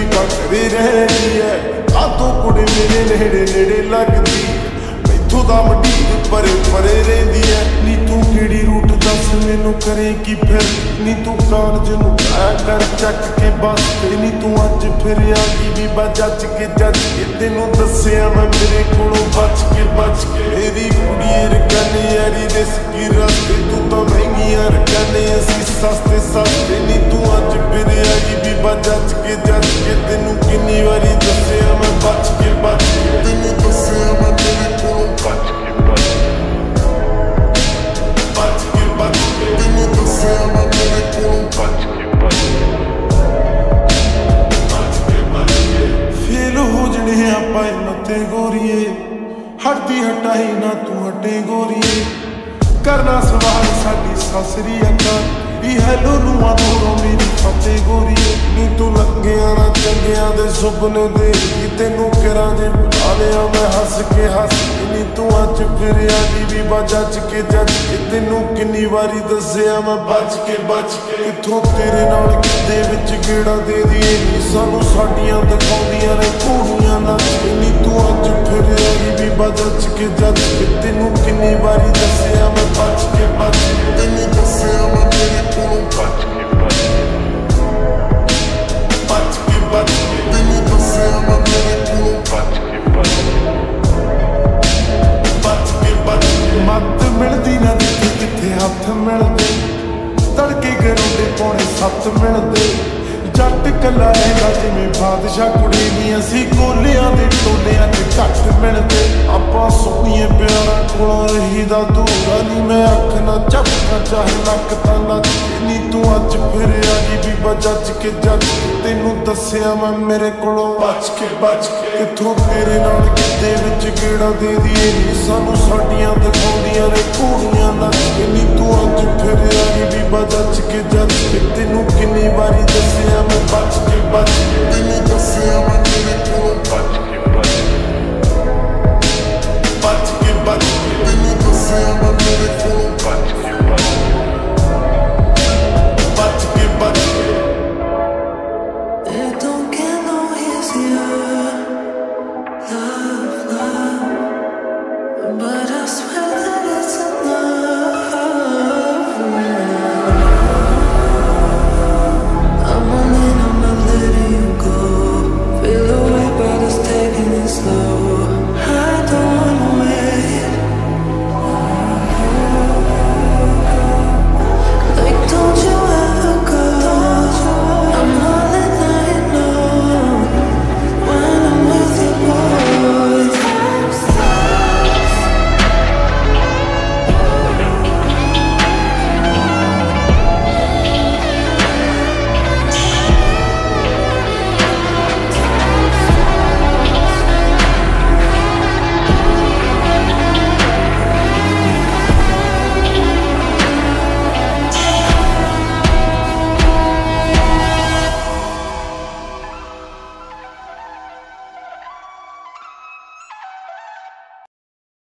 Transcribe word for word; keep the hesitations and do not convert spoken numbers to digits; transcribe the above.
टकदी रहती है कातों कुड़ी मेरे नेड़े नेड़े लगदी मैथों दा मडीर परे परे रहिंदी है नी तू किहड़ी रूट दस मैनू करे की फिर नी तू कालज नूं आ कर चक के बस नी तू अज फिर आ गई बीबा जच के जच के तेनू दस्सिया मैं मेरे कोलों बच के बच के मेरी कुड़ी रकने यारी रिस्की रस्ते तू तो महंगियां रकने असी सस्ते सस्ते नी तू अज फिर आ गई बीबा जच के जच के तेनू किन्नी वारी दस्सिया मैं बच के बच के तेनू दस्सिया मैं मेरे कोलों बच के बच बच के बच के तेनू दस्सिया मैं मेरे कोलों बच के बच बच के बच के फेल हो जने आपां मते गोरीए हटदी हटाई ना तू हटे गोरीए करना सवाल साडी सासरी अकाल हैलो नुआ दूरों मेरी फतेह गोरीए नी तू लंघिया ना चंगिया दे सुपने दे तेनू किरा जे बुला लिया मैं हस के हस नी तू अज फिर आ गई बीबा जच के जच के तेनू किन्नी वारी दस्सिया मैं बच के बच के किथों तेरे नाल किदे विच गेड़ा दे दिए नी सानू साडियां दिखाउंदियां ने घोड़ियां नच के नी तू अज फिर आ गई बीबा जच के जच के तेनू किन्नी वारी दस्सिया मैं बच के बच के तेनू दस्सिया मैं मेरे कोलों बच के बच बच के बच के तेनू दस्सिया मैं मेरे कोलों बच के बच बच के बच के मत मिलदी ना दिखी किथे हथ मिलदे तड़के गरोंडे पौने सत्त मिलदे जट कला रहिंदा जिवें बादशाह कुड़ी नी असी कोलियां दे टोलियां च घट मिलदे आपां सोहणिए प्यारां कोलों रहीदा दूरा नी मैं अख ना झपकां चाहे नक तां नच नी तू अज फिर आ गई बीबा जच के जच के तेनू दस्सिया मैं मेरे कोलों बच के बच के किथों तेरे नाल किदे विच गेड़ा दे दिए नी सानू साडियां दिखाउंदियां ने घोड़ियां नच के नी तू अज फिर आ गई बीबा जच के जच के तेनू किन्नी वारी दस्सिया मैं बच के बच के